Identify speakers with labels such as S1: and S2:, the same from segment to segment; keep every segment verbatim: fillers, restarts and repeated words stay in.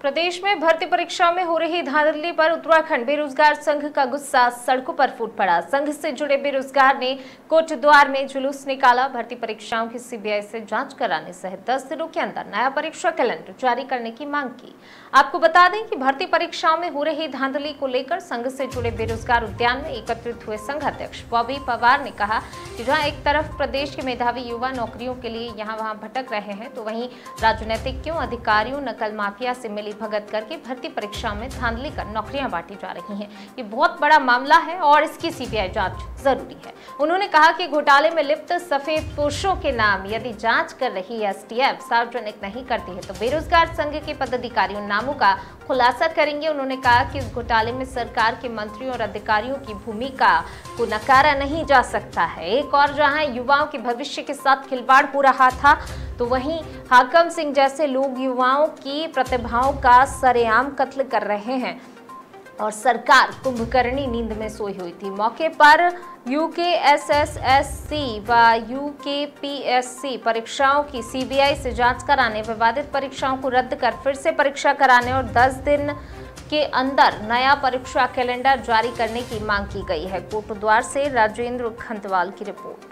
S1: प्रदेश में भर्ती परीक्षा में हो रही धांधली पर उत्तराखंड बेरोजगार संघ का गुस्सा सड़कों पर फूट पड़ा। संघ से जुड़े बेरोजगार ने कोटद्वार में जुलूस निकाला। भर्ती परीक्षाओं की सीबीआई से जांच कराने सहित दस दिनों के अंदर नया परीक्षा कैलेंडर जारी करने की मांग की। आपको बता दें कि भर्ती परीक्षाओं में हो रही धांधली को लेकर संघ से जुड़े बेरोजगार उद्यान में एकत्रित हुए संघ अध्यक्ष बॉबी पवार ने कहा कि जहाँ एक तरफ प्रदेश के मेधावी युवा नौकरियों के लिए यहाँ वहाँ भटक रहे हैं, तो वहीं राजनीतिज्ञों, अधिकारियों, नकल माफिया से मिली भगत करके भर्ती परीक्षा में धांधली कर नौकरियां बांटी जा रही हैं। ये बहुत बड़ा मामला है और इसकी सीबीआई जांच जरूरी है। उन्होंने कहा कि घोटाले में लिप्त सफेद पोशों के नाम यदि जांच कर रही एसटीएफ सार्वजनिक नहीं करती है तो बेरोजगार संघ के पदाधिकारियों नामों का खुलासा करेंगे। उन्होंने कहा कि इस घोटाले में सरकार के मंत्रियों और अधिकारियों की भूमिका को नकारा नहीं जा सकता है। एक और जहां युवाओं के भविष्य के साथ खिलवाड़ हो रहा था, तो वहीं हाकम सिंह जैसे लोग युवाओं की प्रतिभाओं का सरेआम कत्ल कर रहे हैं और सरकार कुंभकर्णी नींद में सोई हुई थी। मौके पर यूकेएसएसएससी व यूकेपीएससी परीक्षाओं की सीबीआई से जांच कराने, विवादित परीक्षाओं को रद्द कर फिर से परीक्षा कराने और दस दिन के अंदर नया परीक्षा कैलेंडर जारी करने की मांग की गई है। कोटद्वार से राजेंद्र खंतवाल की रिपोर्ट।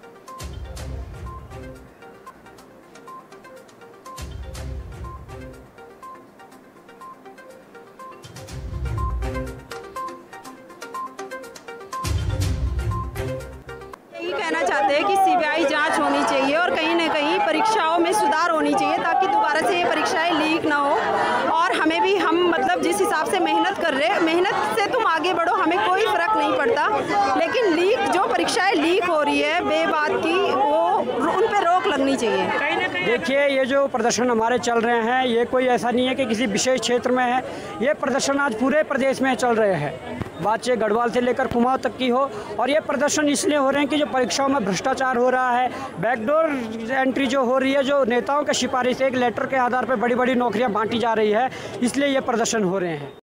S2: कहना चाहते हैं कि सीबीआई जांच होनी चाहिए और कहीं ना कहीं परीक्षाओं में सुधार होनी चाहिए ताकि दोबारा से ये परीक्षाएं लीक ना हो। और हमें भी हम मतलब जिस हिसाब से मेहनत कर रहे हैं, मेहनत से तुम आगे बढ़ो, हमें कोई फर्क नहीं पड़ता, लेकिन लीक जो परीक्षाएं लीक हो रही है बेबात की, वो उन पर रोक लगनी चाहिए।
S3: देखिए, ये जो प्रदर्शन हमारे चल रहे हैं, ये कोई ऐसा नहीं है कि किसी विशेष क्षेत्र में है। ये प्रदर्शन आज पूरे प्रदेश में चल रहे हैं, बात चाहे गढ़वाल से लेकर कुमाऊं तक की हो। और ये प्रदर्शन इसलिए हो रहे हैं कि जो परीक्षाओं में भ्रष्टाचार हो रहा है, बैकडोर एंट्री जो हो रही है, जो नेताओं के सिफारिश एक लेटर के आधार पर बड़ी बड़ी नौकरियां बांटी जा रही है, इसलिए ये प्रदर्शन हो रहे हैं।